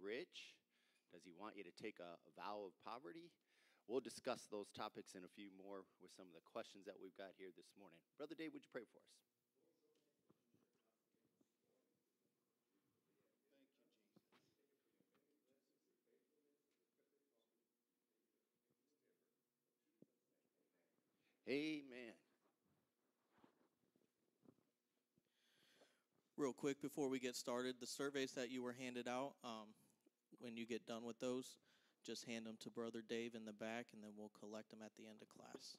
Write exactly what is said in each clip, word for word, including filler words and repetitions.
rich? Does he want you to take a, a vow of poverty? We'll discuss those topics and a few more with some of the questions that we've got here this morning. Brother Dave, would you pray for us? Thank you, Jesus. Amen. Real quick before we get started, the surveys that you were handed out, um, when you get done with those, just hand them to Brother Dave in the back, and then we'll collect them at the end of class.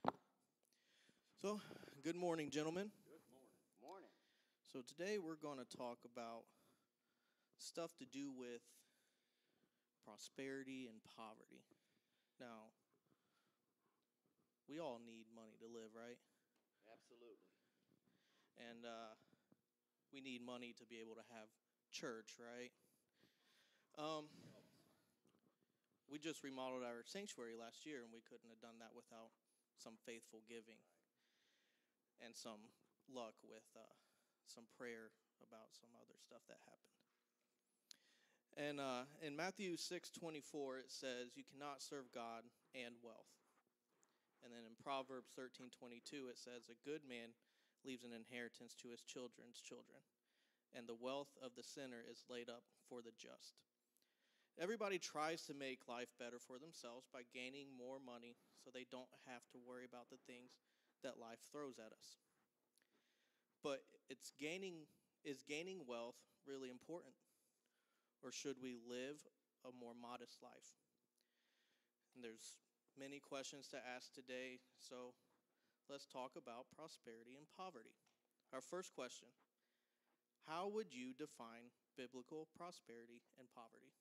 So, good morning, gentlemen. Good morning. Morning. So today we're going to talk about stuff to do with prosperity and poverty. Now, we all need money to live, right? Absolutely. And uh, we need money to be able to have church, right? Um, we just remodeled our sanctuary last year, and we couldn't have done that without some faithful giving and some luck with uh, some prayer about some other stuff that happened. And uh, in Matthew six twenty-four, it says, you cannot serve God and wealth. And then in Proverbs thirteen twenty-two, it says, a good man leaves an inheritance to his children's children, and the wealth of the sinner is laid up for the just. Everybody tries to make life better for themselves by gaining more money so they don't have to worry about the things that life throws at us. But it's gaining, is gaining wealth really important? Or should we live a more modest life? And there's many questions to ask today, so let's talk about prosperity and poverty. Our first question, how would you define biblical prosperity and poverty?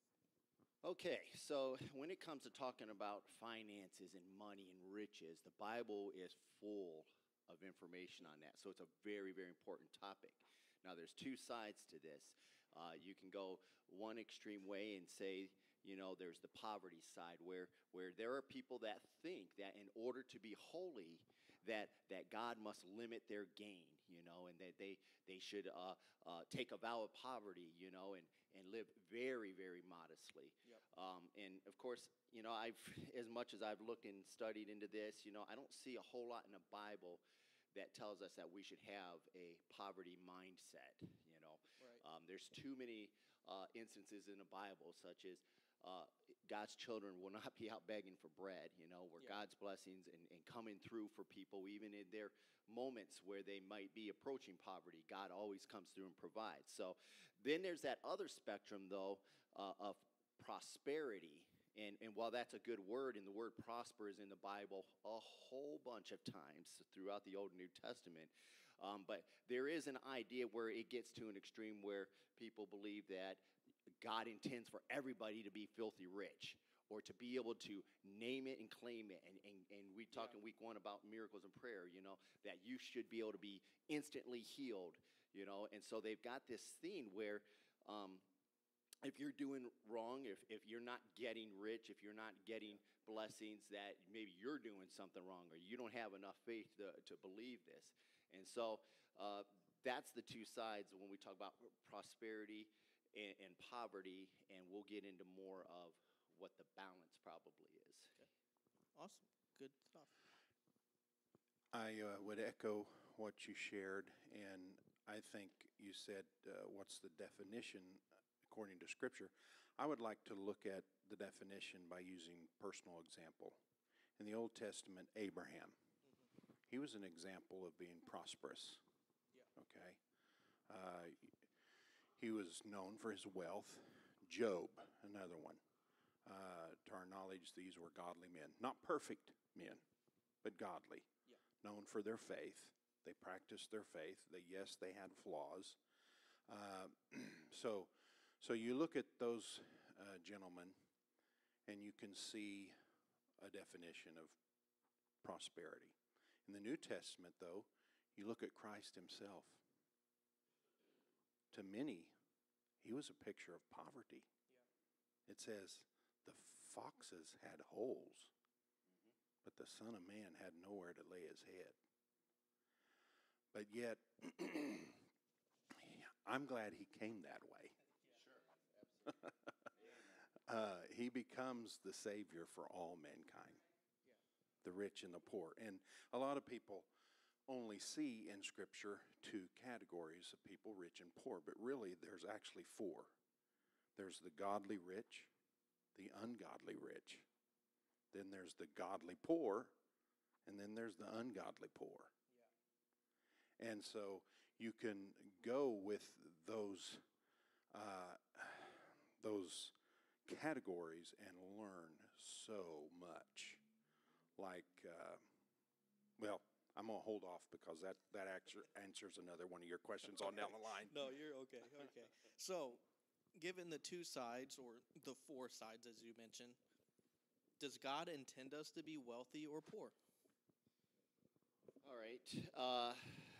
Okay, so when it comes to talking about finances and money and riches, the Bible is full of information on that. So it's a very, very important topic. Now, there's two sides to this. Uh, you can go one extreme way and say, you know, there's the poverty side where where there are people that think that in order to be holy, that that God must limit their gain, you know, and that they they should uh, uh, take a vow of poverty, you know, and and live very, very modestly. Yep. Um, and of course, you know, I've as much as I've looked and studied into this, you know, I don't see a whole lot in the Bible that tells us that we should have a poverty mindset, you know. Right. Um, there's too many uh, instances in the Bible, such as uh, God's children will not be out begging for bread, you know, where Yeah. God's blessings and, and coming through for people, even in their moments where they might be approaching poverty, God always comes through and provides. So then there's that other spectrum, though, uh, of prosperity. And, and while that's a good word, and the word prosper is in the Bible a whole bunch of times throughout the Old and New Testament, um, but there is an idea where it gets to an extreme where people believe that God intends for everybody to be filthy rich, or to be able to name it and claim it. And, and, and we talked Yeah. in week one about miracles and prayer, you know, that you should be able to be instantly healed, you know. And so they've got this thing where um, if you're doing wrong, if, if you're not getting rich, if you're not getting blessings, that maybe you're doing something wrong, or you don't have enough faith to, to believe this. And so uh, that's the two sides when we talk about prosperity and, and poverty, and we'll get into more of what the balance probably is. Okay. Awesome. Good stuff. I uh, would echo what you shared, and I think you said, uh, what's the definition according to Scripture? I would like to look at the definition by using personal example. In the Old Testament, Abraham, mm-hmm. he was an example of being prosperous. Yeah. Okay? Uh, he was known for his wealth. Job, another one. Uh, to our knowledge, these were godly men. Not perfect men, but godly. Yeah. Known for their faith. They practiced their faith. They, yes, they had flaws. Uh, so, so you look at those uh, gentlemen, and you can see a definition of prosperity. In the New Testament, though, you look at Christ himself. To many, he was a picture of poverty. Yeah. It says, the foxes had holes, mm-hmm. but the Son of Man had nowhere to lay his head. But yet, I'm glad he came that way. Sure, absolutely. uh, he becomes the Savior for all mankind, the rich and the poor. And a lot of people only see in Scripture two categories of people, rich and poor, but really there's actually four. There's the godly rich, the ungodly rich, then there's the godly poor, and then there's the ungodly poor. Yeah. And so you can go with those uh, those categories and learn so much. Like, uh, well, I'm going to hold off because that, that actually answers another one of your questions on down the line. No, you're okay. Okay. So, given the two sides, or the four sides, as you mentioned, does God intend us to be wealthy or poor? All right. Uh,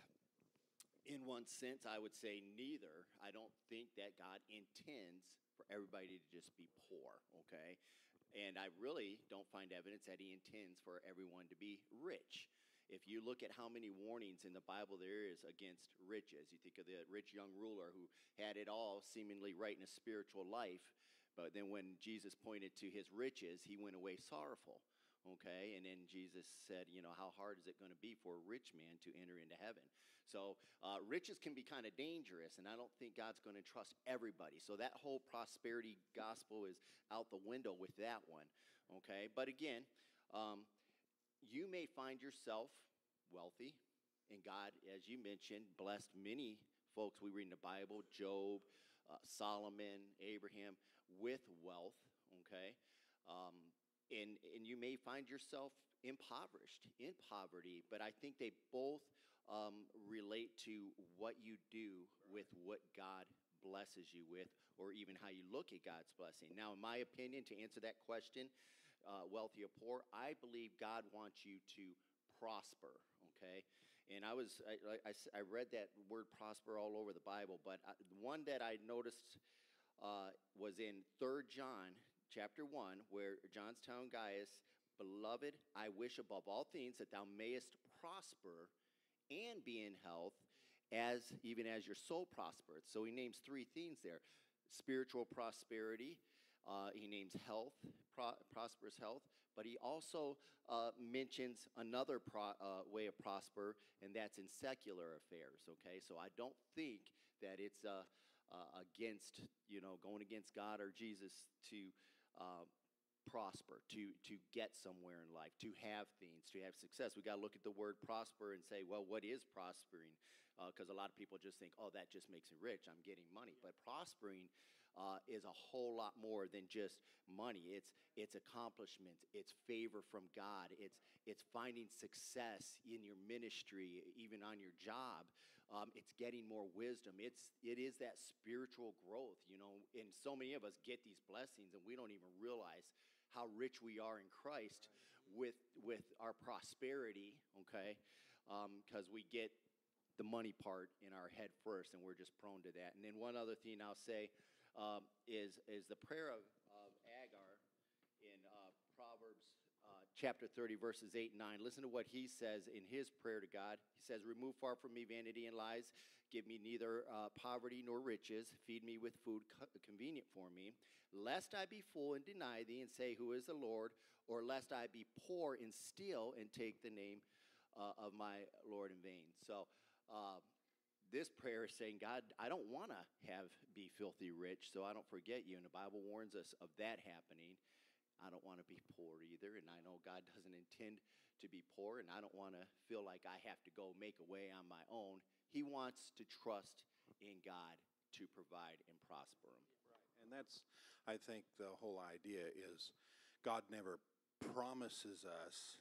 in one sense, I would say neither. I don't think that God intends for everybody to just be poor, okay? And I really don't find evidence that he intends for everyone to be rich. If you look at how many warnings in the Bible there is against riches, you think of the rich young ruler who had it all seemingly right in his spiritual life, but then when Jesus pointed to his riches, he went away sorrowful, okay? And then Jesus said, you know, how hard is it going to be for a rich man to enter into heaven? So uh, riches can be kind of dangerous, and I don't think God's going to trust everybody. So that whole prosperity gospel is out the window with that one, okay? But again, um, you may find yourself wealthy, and God, as you mentioned, blessed many folks we read in the Bible, Job, uh, Solomon, Abraham, with wealth, okay? Um, and, and you may find yourself impoverished, in poverty, but I think they both um, relate to what you do with what God blesses you with, or even how you look at God's blessing. Now, in my opinion, to answer that question, uh, wealthy or poor, I believe God wants you to prosper, okay? And I was, I, I, I read that word prosper all over the Bible, but I, one that I noticed uh, was in Third John chapter one, where John's telling Gaius, beloved, I wish above all things that thou mayest prosper and be in health, as even as your soul prospereth. So he names three things there: spiritual prosperity, uh, he names health, pro- prosperous health, but he also uh, mentions another pro- uh, way of prosper, and that's in secular affairs. Okay, so I don't think that it's uh, uh, against, you know, going against God or Jesus to uh, prosper, to to get somewhere in life, to have things, to have success. We got to look at the word prosper and say, well, what is prospering? Because uh, a lot of people just think, oh, that just makes me rich, I'm getting money. But prospering uh, is a whole lot more than just money. It's it's accomplishments, it's favor from God, it's it's finding success in your ministry, even on your job. Um, it's getting more wisdom. It's it is that spiritual growth, you know. And so many of us get these blessings, and we don't even realize how rich we are in Christ with with our prosperity, okay? Because um, we get the money part in our head first, and we're just prone to that. And then one other thing I'll say um, is is the prayer of, of Agar in uh, Proverbs uh, chapter thirty, verses eight and nine. Listen to what he says in his prayer to God. He says, remove far from me vanity and lies. Give me neither uh, poverty nor riches. Feed me with food co- convenient for me, lest I be full and deny thee and say, who is the Lord? Or lest I be poor and steal and take the name uh, of my Lord in vain. So uh, this prayer is saying, God, I don't want to have be filthy rich, so I don't forget you. And the Bible warns us of that happening. I don't want to be poor either, and I know God doesn't intend to be poor, and I don't want to feel like I have to go make a way on my own. He wants to trust in God to provide and prosper him. Right. And that's, I think, the whole idea is God never promises us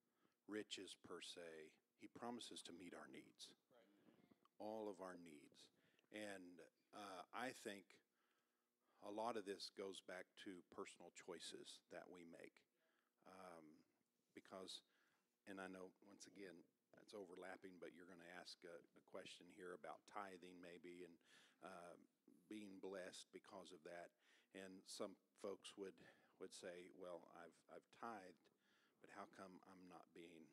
riches per se. He promises to meet our needs, right. All of our needs. And uh, I think a lot of this goes back to personal choices that we make. Um, because, and I know, once again, it's overlapping, but you're going to ask a, a question here about tithing maybe, and uh, being blessed because of that. And some folks would, would say, well, I've, I've tithed, but how come I'm not being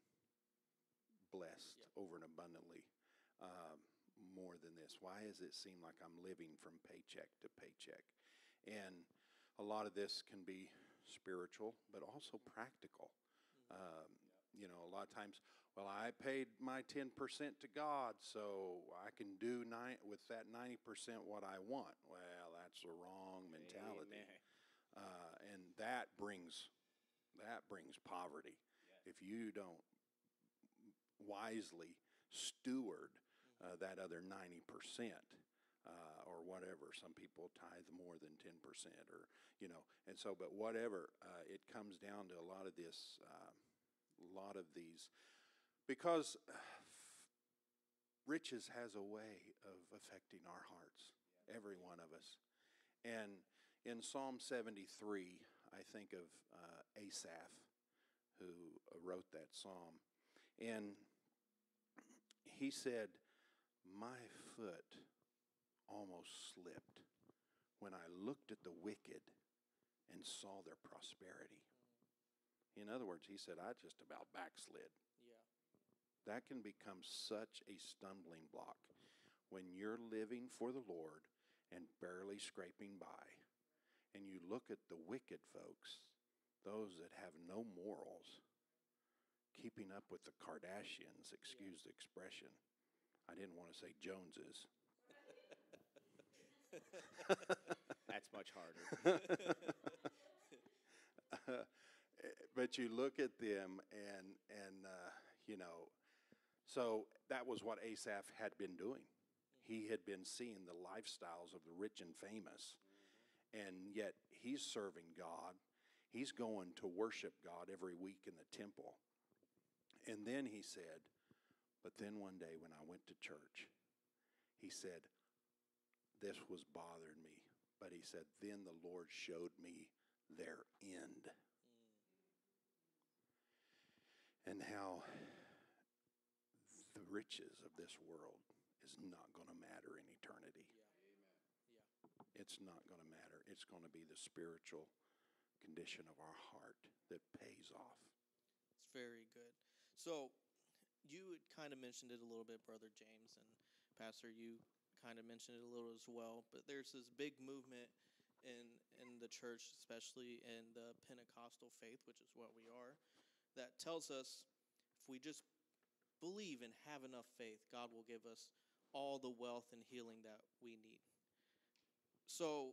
blessed yeah. over and abundantly uh, more than this? Why does it seem like I'm living from paycheck to paycheck? And a lot of this can be spiritual, but also practical. Um, you know, a lot of times, well, I paid my ten percent to God, so I can do nine, with that ninety percent what I want. Well, that's the wrong mentality. Uh, and that brings, that brings poverty. If you don't wisely steward uh, that other ninety percent, uh, or whatever. Some people tithe more than ten percent, or, you know, and so, but whatever, uh, it comes down to a lot of this, uh, a lot of these, because uh, riches has a way of affecting our hearts, every one of us. And in Psalm seventy-three, I think of uh, Asaph, who wrote that psalm. And he said, my foot almost slipped when I looked at the wicked and saw their prosperity. In other words, he said, I just about backslid. Yeah. That can become such a stumbling block when you're living for the Lord and barely scraping by. And you look at the wicked folks, those that have no morals, keeping up with the Kardashians, excuse the expression. I didn't want to say Joneses. That's much harder. uh, but you look at them and, and uh, you know, so that was what Asaph had been doing. He had been seeing the lifestyles of the rich and famous, and yet he's serving God. He's going to worship God every week in the temple. And then he said, but then one day when I went to church, he said, this was bothering me. But he said, then the Lord showed me their end. Mm. And how the riches of this world is not going to matter in eternity. Yeah. Yeah. It's not going to matter. It's going to be the spiritual condition of our heart that pays off. It's very good. So you kind of mentioned it a little bit, Brother James, and Pastor, you kind of mentioned it a little as well, but there's this big movement in in the church, especially in the Pentecostal faith, which is what we are, that tells us if we just believe and have enough faith, God will give us all the wealth and healing that we need. So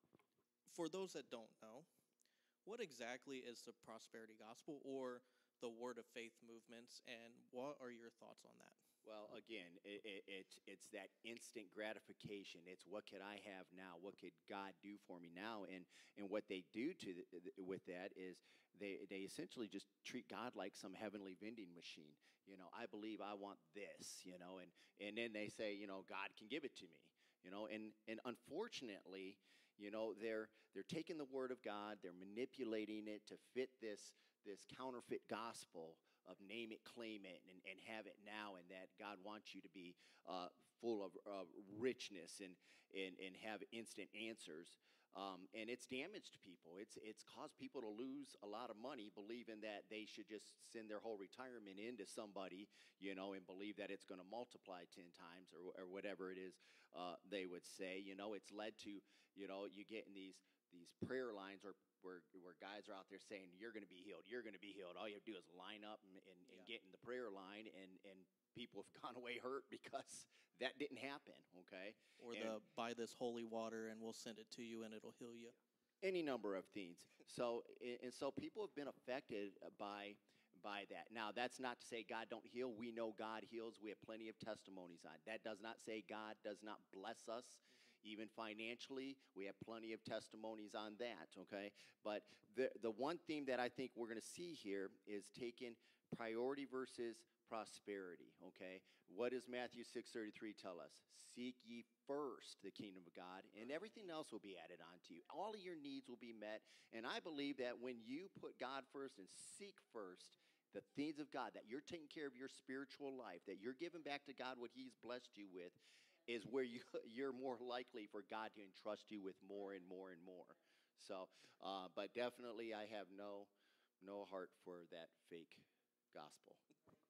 for those that don't know, what exactly is the prosperity gospel or the word of faith movements, and what are your thoughts on that? Well, again, it, it, it's it's that instant gratification. It's what could I have now? What could God do for me now? And and what they do to the, with that is they they essentially just treat God like some heavenly vending machine. You know, I believe I want this. You know, and and then they say, you know, God can give it to me. You know, and and unfortunately, you know, they're they're taking the word of God, they're manipulating it to fit this this counterfeit gospel of name it, claim it, and, and have it now, and that God wants you to be uh, full of uh, richness and, and, and have instant answers. Um, and it's damaged people. It's it's caused people to lose a lot of money believing that they should just send their whole retirement into somebody, you know, and believe that it's going to multiply ten times or, or whatever it is uh, they would say. You know, it's led to, you know, you get in these these prayer lines or where where guys are out there saying, you're going to be healed, you're going to be healed. All you have to do is line up and, and, and Yeah. get in the prayer line, and, and people have gone away hurt because that didn't happen, okay? Or And the buy this holy water and we'll send it to you and it'll heal you. any number of things. So, and and so people have been affected by by that. Now, that's not to say God don't heal. We know God heals. We have plenty of testimonies on it. That does not say God does not bless us. Even financially, we have plenty of testimonies on that, okay? But the the one theme that I think we're going to see here is taking priority versus prosperity, okay? What does Matthew six thirty-three tell us? Seek ye first the kingdom of God, and everything else will be added on to you. All of your needs will be met, and I believe that when you put God first and seek first the things of God, that you're taking care of your spiritual life, that you're giving back to God what he's blessed you with, is where you, you're more likely for God to entrust you with more and more and more. So, uh, but definitely I have no no heart for that fake gospel.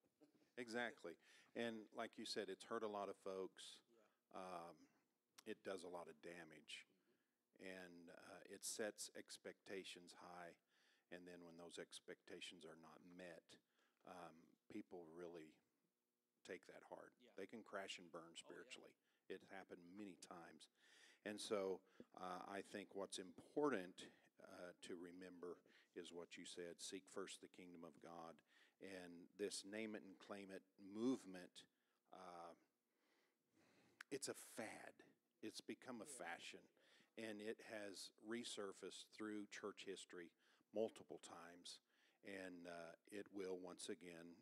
Exactly. And like you said, it's hurt a lot of folks. Um, it does a lot of damage. and uh, it sets expectations high. And then when those expectations are not met, um, people really take that hard. Yeah. They can crash and burn Oh, yeah. spiritually. It happened many times. And so uh, I think what's important uh, to remember is what you said, seek first the kingdom of God. And this name it and claim it movement, uh, it's a fad. It's become a fashion. And it has resurfaced through church history multiple times. And uh, it will once again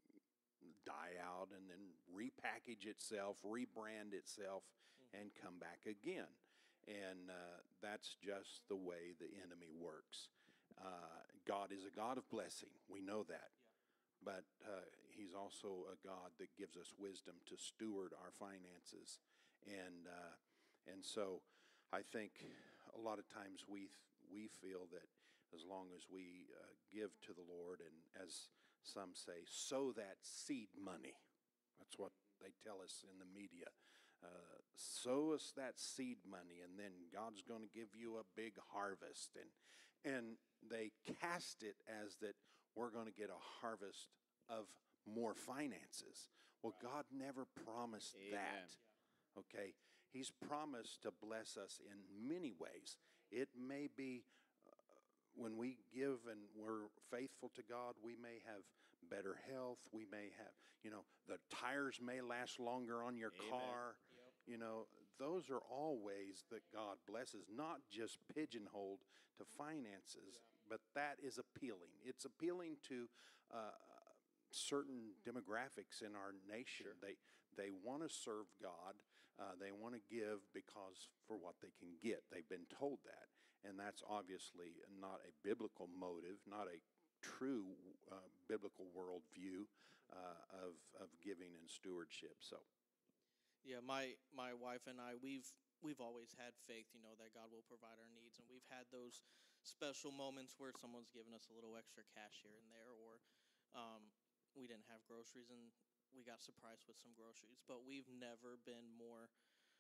die out and then repackage itself, rebrand itself, mm-hmm. and come back again. And uh, that's just the way the enemy works. Uh, God is a God of blessing. We know that. Yeah. But uh, he's also a God that gives us wisdom to steward our finances. And uh, and so I think a lot of times we we feel that as long as we uh, give to the Lord, and as some say, sow that seed money. That's what they tell us in the media. Uh, sow us that seed money, and then God's going to give you a big harvest. And and they cast it as that we're going to get a harvest of more finances. Well, God never promised Amen. that. Okay? He's promised to bless us in many ways. It may be uh, when we give and we're faithful to God, we may have better health. We may have, you know, the tires may last longer on your Amen. car. Yep. You know, those are all ways that God blesses, not just pigeonholed to finances, yeah. but that is appealing. It's appealing to uh, certain demographics in our nation. Sure. They they want to serve God. Uh, they want to give because for what they can get. They've been told that. And that's obviously not a biblical motive, not a true uh, biblical worldview uh, of, of giving and stewardship. So, yeah, my, my wife and I, we've we've always had faith, you know, that God will provide our needs. And we've had those special moments where someone's given us a little extra cash here and there, or um, we didn't have groceries and we got surprised with some groceries. But we've never been more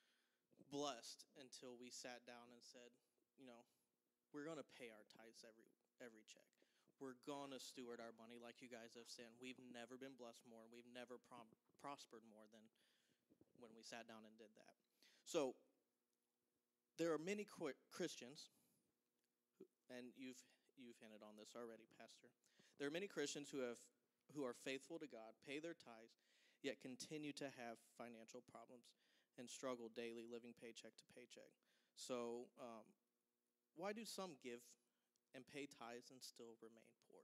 blessed until we sat down and said, you know, we're going to pay our tithes every every check. We're going to steward our money like you guys have said. We've never been blessed more, and we've never prom- prospered more than when we sat down and did that. So there are many qu- Christians, who, and you've you've hinted on this already, Pastor. There are many Christians who have who are faithful to God, pay their tithes, yet continue to have financial problems and struggle daily, living paycheck to paycheck. So um, why do some give and pay tithes and still remain poor?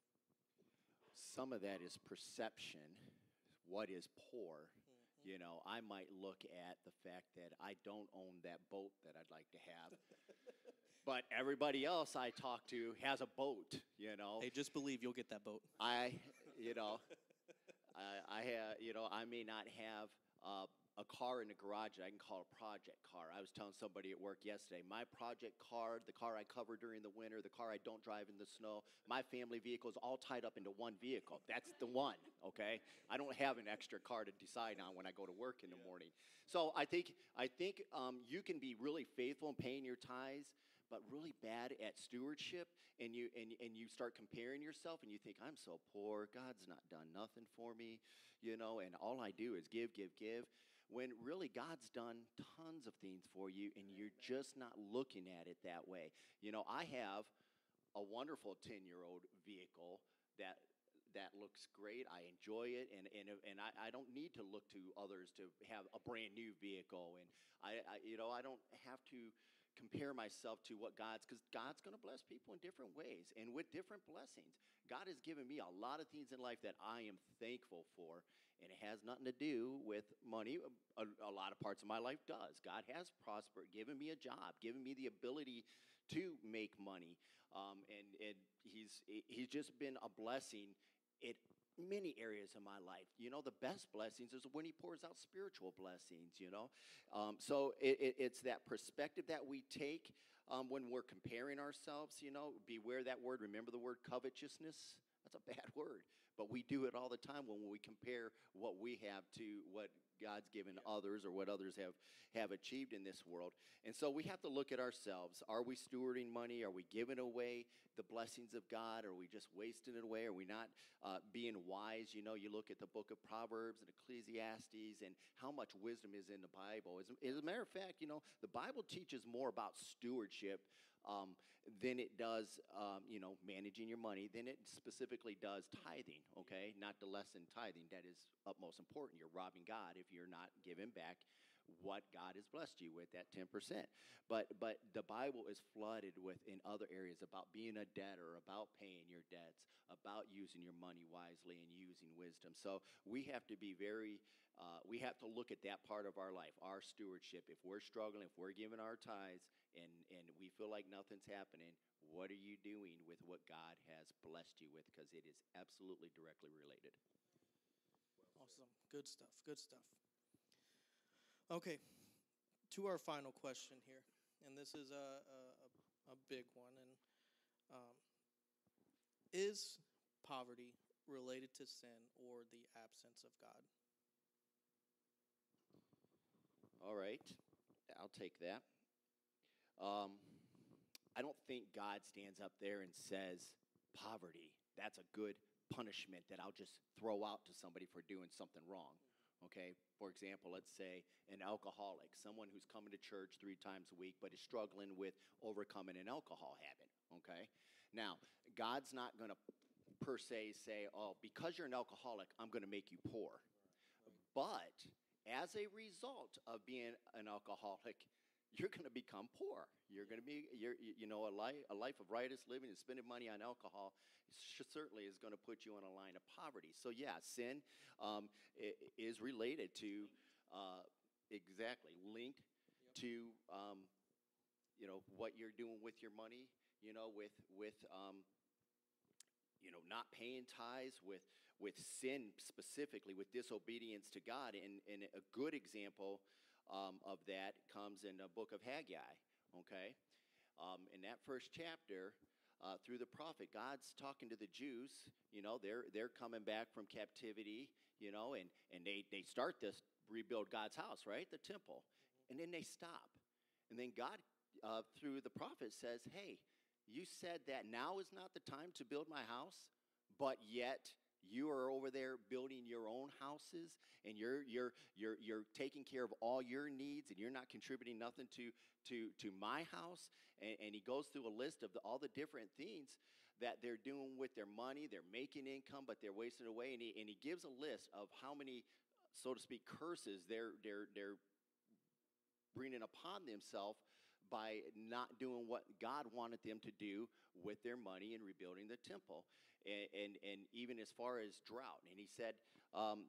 Some of that is perception. What is poor? Mm-hmm. You know, I might look at the fact that I don't own that boat that I'd like to have. But everybody else I talk to has a boat, you know. Hey, just believe you'll get that boat. I, you know, I, I have, you know, I may not have uh, a car in the garage that I can call a project car. I was telling somebody at work yesterday, my project car, the car I cover during the winter, the car I don't drive in the snow, my family vehicle is all tied up into one vehicle. That's the one, okay? I don't have an extra car to decide on when I go to work in the morning. So I think, I think um, you can be really faithful in paying your tithes, but really bad at stewardship, and you and, and you start comparing yourself, and you think, I'm so poor, God's not done nothing for me, you know, and all I do is give, give, give, when really God's done tons of things for you, and you're just not looking at it that way. You know, I have a wonderful ten-year-old vehicle that that looks great. I enjoy it, and and and I, I don't need to look to others to have a brand new vehicle, and I, I you know I don't have to compare myself to what God's, because God's going to bless people in different ways and with different blessings. God has given me a lot of things in life that I am thankful for, and it has nothing to do with money. A, a lot of parts of my life does. God has prospered, given me a job, given me the ability to make money, um, and, and he's he's just been a blessing in many areas of my life. You know, the best blessings is when he pours out spiritual blessings, you know. Um, so it, it, it's that perspective that we take um, when we're comparing ourselves, you know. Beware that word. Remember the word covetousness? That's a bad word. But we do it all the time when we compare what we have to what God's given others or what others have, have achieved in this world. And so we have to look at ourselves. Are we stewarding money? Are we giving away the blessings of God? Are we just wasting it away? Are we not uh, being wise? You know, you look at the book of Proverbs and Ecclesiastes and how much wisdom is in the Bible. As, as a matter of fact, you know, the Bible teaches more about stewardship um, than it does, um, you know, managing your money, than it specifically does tithing, okay? Not to lessen tithing. That is utmost important. You're robbing God if you're not giving back what God has blessed you with, that ten percent. But but the Bible is flooded with, in other areas, about being a debtor, about paying your debts, about using your money wisely and using wisdom. So we have to be very, uh, we have to look at that part of our life, our stewardship. If we're struggling, if we're giving our tithes and, and we feel like nothing's happening, what are you doing with what God has blessed you with? Because it is absolutely directly related. Awesome. Good stuff. Good stuff. Okay, to our final question here, and this is a, a, a big one. And um, is poverty related to sin or the absence of God? All right, I'll take that. Um, I don't think God stands up there and says, poverty, that's a good punishment that I'll just throw out to somebody for doing something wrong. Okay, for example, let's say an alcoholic, someone who's coming to church three times a week but is struggling with overcoming an alcohol habit, okay? Now, God's not going to per se say, oh, because you're an alcoholic, I'm going to make you poor. But as a result of being an alcoholic, you're going to become poor. You're going to be, you're, you know, a life, a life of riotous living and spending money on alcohol certainly is going to put you on a line of poverty. So yeah, sin um, is related to, uh, exactly, linked to, um, you know, what you're doing with your money, you know, with, with um, you know, not paying tithes, with, with sin specifically, with disobedience to God. And, and a good example um, of that comes in the book of Haggai, okay? Um, in that first chapter, Uh, through the prophet, God's talking to the Jews. You know, they're they're coming back from captivity. You know, and and they they start this rebuild God's house, right, the temple, and then they stop, and then God, uh, through the prophet, says, "Hey, you said that now is not the time to build my house, but yet you are over there building your own houses, and you're you're you're you're taking care of all your needs, and you're not contributing nothing to to to my house." And, and he goes through a list of the, all the different things that they're doing with their money. They're making income, but they're wasting it away. And he and he gives a list of how many, so to speak, curses they're they're they're bringing upon themselves by not doing what God wanted them to do with their money and rebuilding the temple. And, and, and even as far as drought. And he said, um,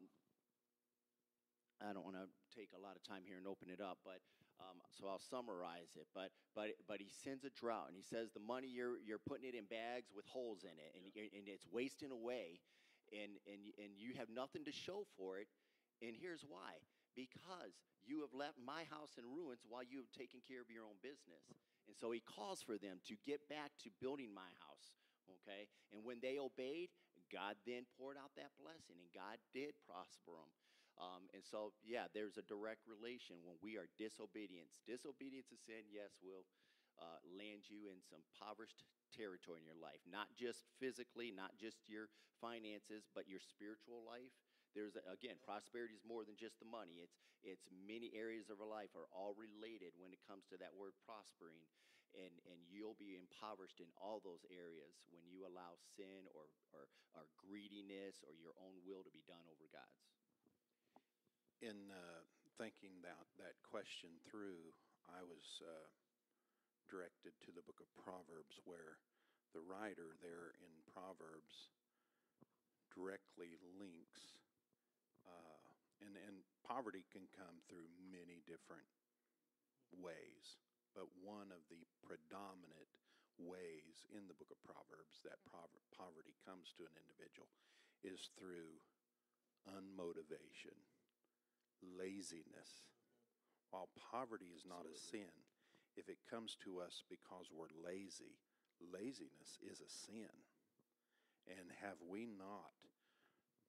I don't want to take a lot of time here and open it up, but um, so I'll summarize it. But but but he sends a drought, and he says the money you're you're putting it in bags with holes in it, and and it's wasting away, and and and you have nothing to show for it. And here's why: because you have left my house in ruins while you have taken care of your own business. And so he calls for them to get back to building my house. Okay, and when they obeyed, God then poured out that blessing, and God did prosper them. Um, and so, yeah, there's a direct relation when we are disobedience. Disobedience to sin, yes, will uh, land you in some impoverished territory in your life. Not just physically, not just your finances, but your spiritual life. There's, a, again, prosperity is more than just the money. It's, it's many areas of our life are all related when it comes to that word prospering. And, and you'll be impoverished in all those areas when you allow sin or, or, or greediness or your own will to be done over God's. In uh, thinking that, that question through, I was uh, directed to the book of Proverbs, where the writer there in Proverbs directly links, uh, and, and poverty can come through many different ways, but one of the predominant ways in the book of Proverbs that prov- poverty comes to an individual is through unmotivation, laziness. While poverty is not Absolutely. a sin, if it comes to us because we're lazy, laziness is a sin. And have we not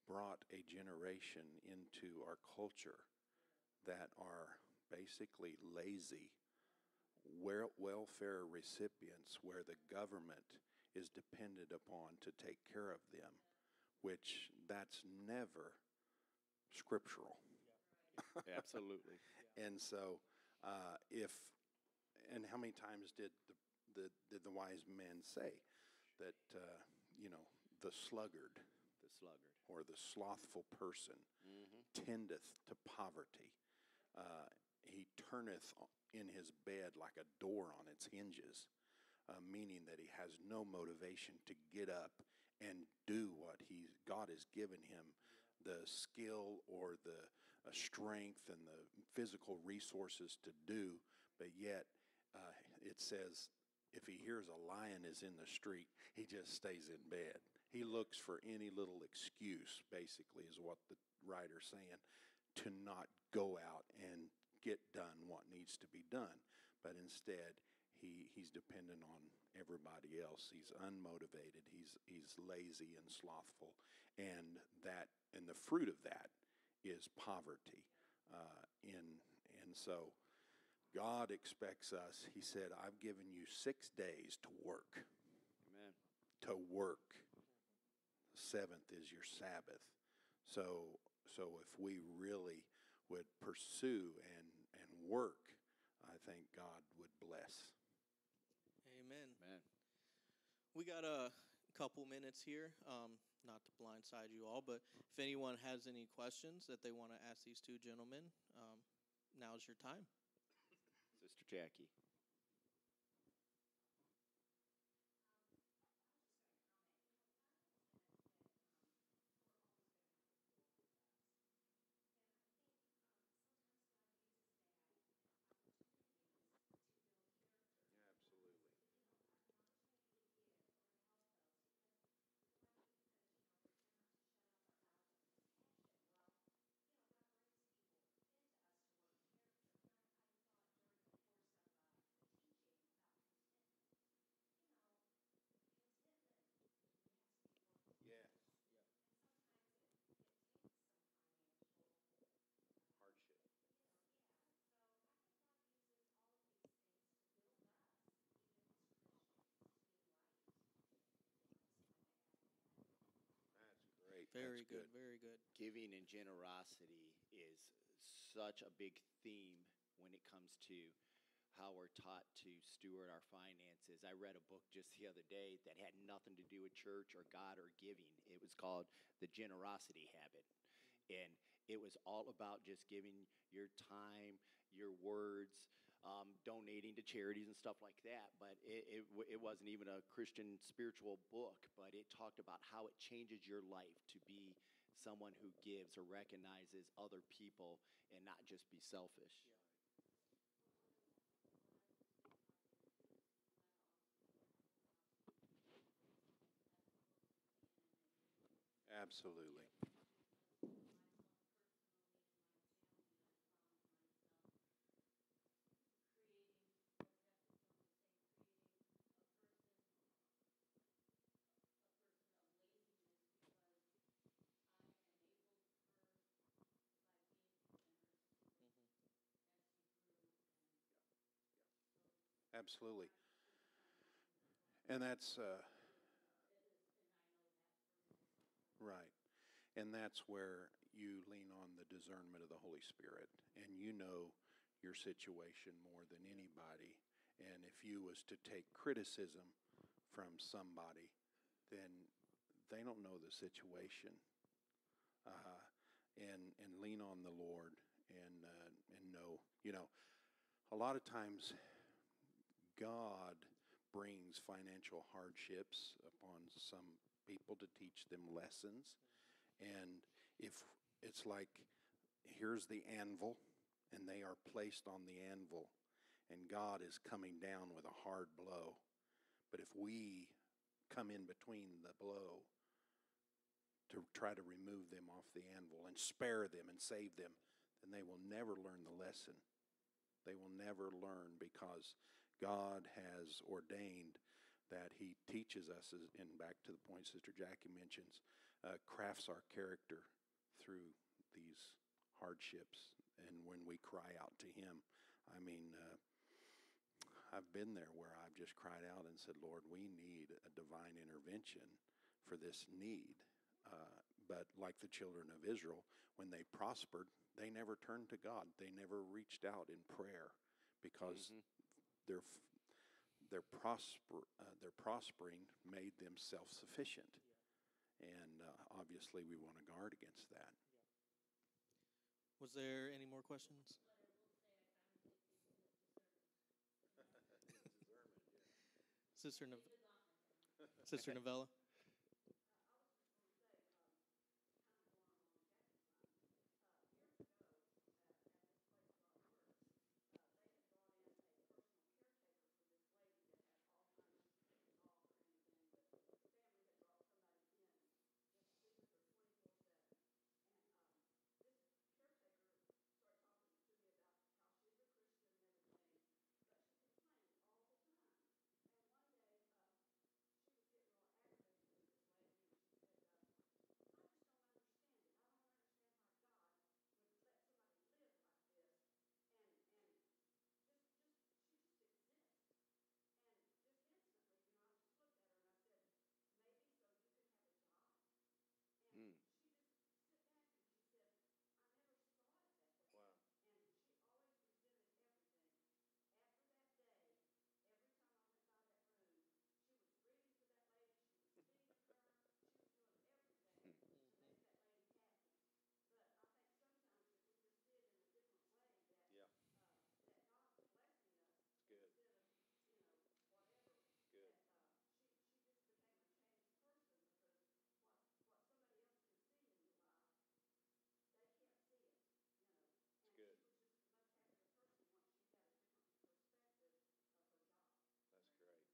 brought a generation into our culture that are basically lazy wel- welfare recipients where the government is dependent upon to take care of them, which that's never scriptural. Absolutely. And so, uh, if and how many times did the, the did the wise men say that uh, you know the sluggard The sluggard. or the slothful person Mm-hmm. tendeth to poverty? Uh, he turneth in his bed like a door on its hinges, uh, meaning that he has no motivation to get up and do what he God has given him the skill or the uh, strength and the physical resources to do, but yet uh, it says if he hears a lion is in the street, he just stays in bed. He looks for any little excuse, basically, is what the writer's saying, to not go out and get done what needs to be done. But instead, he, he's dependent on everybody else. He's unmotivated. He's, he's lazy and slothful. And that, and the fruit of that is poverty. Uh, in, and so God expects us, he said, I've given you six days to work. Amen. To work. Seventh is your Sabbath. So, so if we really would pursue and, and work, I think God would bless. Amen. Amen. We got a couple minutes here, um, not to blindside you all, but if anyone has any questions that they want to ask these two gentlemen, um, now's your time. Sister Jackie. Yeah. Hardship. That's great. Very That's good, good. very good. Giving and generosity is such a big theme when it comes to how we're taught to steward our finances. I read a book just the other day that had nothing to do with church or God or giving. It was called The Generosity Habit. And it was all about just giving your time, your words, um, donating to charities and stuff like that. But it, it, w- it wasn't even a Christian spiritual book, but it talked about how it changes your life to be someone who gives or recognizes other people and not just be selfish. Absolutely. Absolutely. And that's uh, right. And that's where you lean on the discernment of the Holy Spirit. And you know your situation more than anybody. And if you was to take criticism from somebody, then they don't know the situation. Uh, and and lean on the Lord and uh, and know, you know, a lot of times God brings financial hardships upon some people to teach them lessons. And if it's like, here's the anvil, and they are placed on the anvil, and God is coming down with a hard blow. But if we come in between the blow to try to remove them off the anvil and spare them and save them, then they will never learn the lesson. They will never learn, because God has ordained that he teaches us, as- and back to the point Sister Jackie mentions, uh, crafts our character through these hardships. And when we cry out to Him, I mean, uh, I've been there where I've just cried out and said, Lord, we need a divine intervention for this need. Uh, but like the children of Israel, when they prospered, they never turned to God. They never reached out in prayer because mm-hmm. their their prosper uh, their prospering made them self-sufficient, yeah. and uh, obviously we want to guard against that. Yeah. Was there any more questions? Sister no- Sister Novella. Mm. Yeah. It's good. Good. It's good. That's great.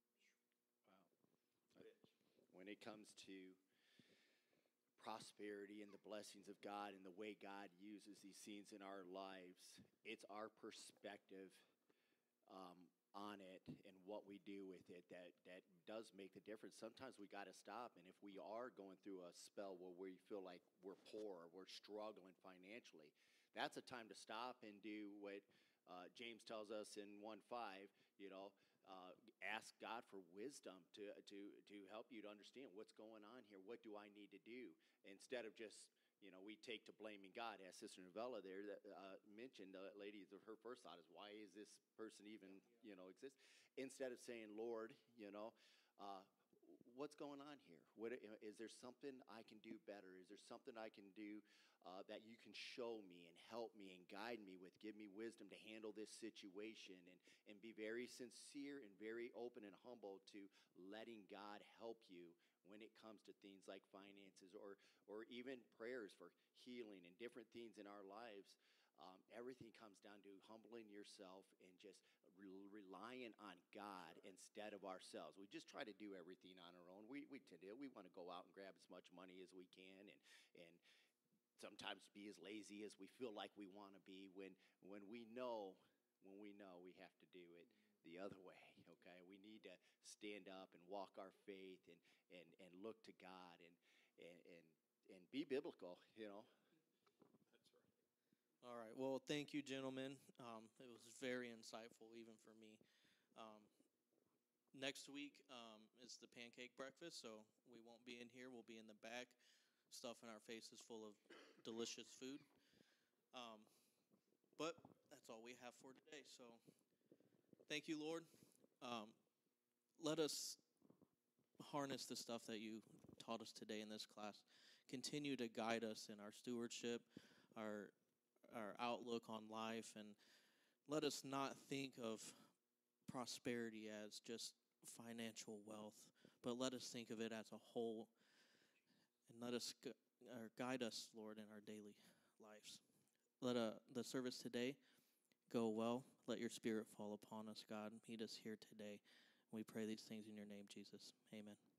Wow. Rich. When it comes to prosperity and the blessings of God and the way God uses these scenes in our lives, it's our perspective um, on it and what we do with it that, that does make the difference. Sometimes we got to stop, and if we are going through a spell where we feel like we're poor or we're struggling financially, that's a time to stop and do what uh, James tells us in one five, you know, uh, ask God for wisdom to, to, to help you to understand what's going on here. What do I need to do? Instead of just, you know, we take to blaming God, as Sister Novella there that, uh, mentioned, the lady, her first thought is, why is this person even, you know, exist? Instead of saying, Lord, you know, uh, what's going on here? What, is there something I can do better? Is there something I can do uh, that you can show me and help me and guide me with? Give me wisdom to handle this situation, and, and be very sincere and very open and humble to letting God help you when it comes to things like finances or, or even prayers for healing and different things in our lives. Um, everything comes down to humbling yourself and just re- relying on God instead of ourselves. We just try to do everything on our own. We we tend to we want to go out and grab as much money as we can, and and sometimes be as lazy as we feel like we want to be. When when we know when we know we have to do it the other way. Okay, we need to stand up and walk our faith and and and look to God and and and, and be biblical. You know. All right. Well, thank you, gentlemen. Um, it was very insightful, even for me. Um, next week um, is the pancake breakfast, so we won't be in here. We'll be in the back, stuffing our faces full of delicious food. Um, but that's all we have for today. So thank you, Lord. Um, let us harness the stuff that you taught us today in this class. Continue to guide us in our stewardship, our our outlook on life, and let us not think of prosperity as just financial wealth, but let us think of it as a whole, and let us gu- or guide us, Lord, in our daily lives. Let uh, the service today go well. Let your Spirit fall upon us, God. Meet us here today. We pray these things in your name, Jesus. Amen.